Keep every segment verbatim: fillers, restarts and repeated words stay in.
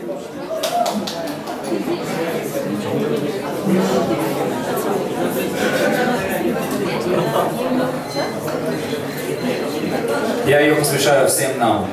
Я ее посвящаю всем нам.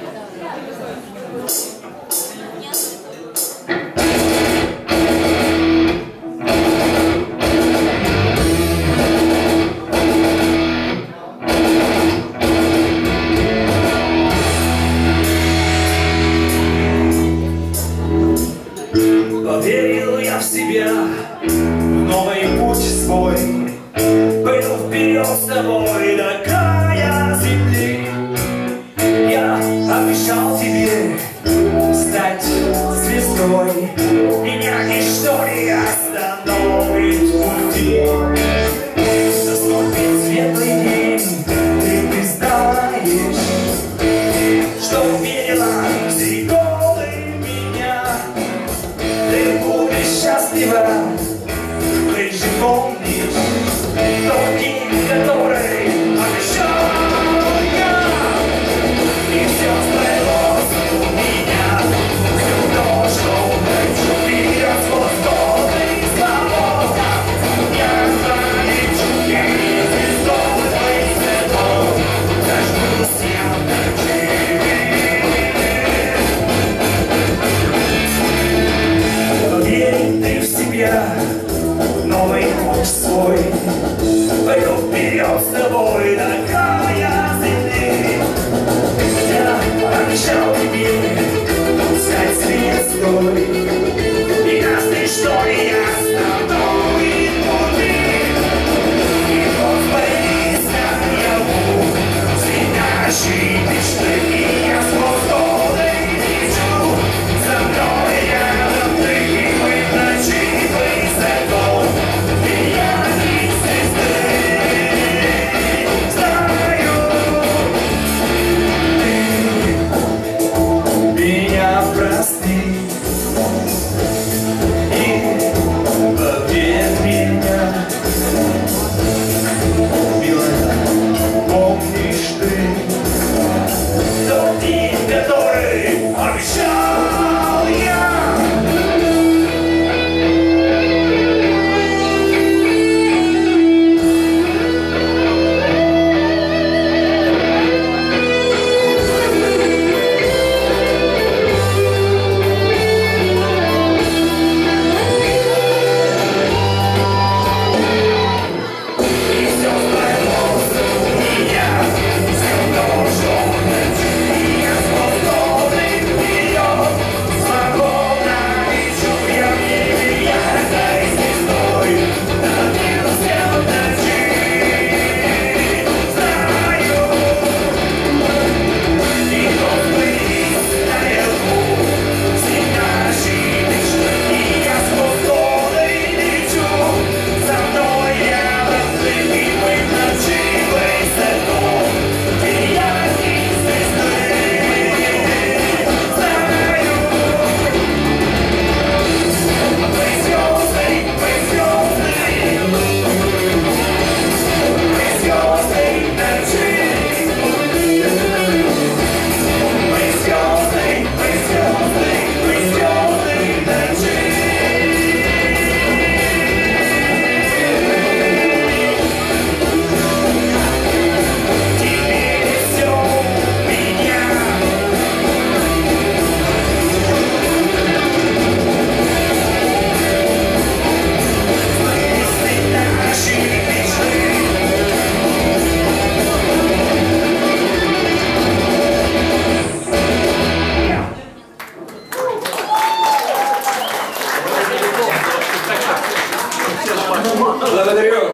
Поверил я в себя, в новый путь свой, пойду вперед с тобой до края земли. Я обещал тебе стать звездой, меня ничто не остановит в пути. Наступит светлый день, ты признаешь, что верила в иконы меня. Ты будешь счастлива, ты же помнишь тот день, который обещал я. И все сбылось у меня, все то, что вперед свободный свобода. Я залечу, я не звездой, твой цветок, зажгусь я в ночи. Поверь ты в себя, новый путь свой, пойду вперед с тобой до края земли. Я обещал тебе стать звездой, и нас ничто не остановит пути. И вот близко наяву светящие мечты, и я сквозь годы лечу. За мной рядом ты, и мы в ночи высоко сияние звезды. Знаю, ты меня прости и поверь меня, милая, помнишь ты тот день, который обещал я. И все сбылось у меня, все то, что ночью я свободный вперед. Свободно лечу я в небе яркой звездой, добился в ночи. Знаю, и вот близко наяву светящие мечты, и я сквозь годы лечу. За мной рядом ты, и мы в ночи высоко сияние звезды. Знаю, мы звезды, мы звезды, мы звезды ночи. Мы звезды, мы звезды, мы звезды ночи. Теперь все у меня. Мысли наши мечты. Благодарю.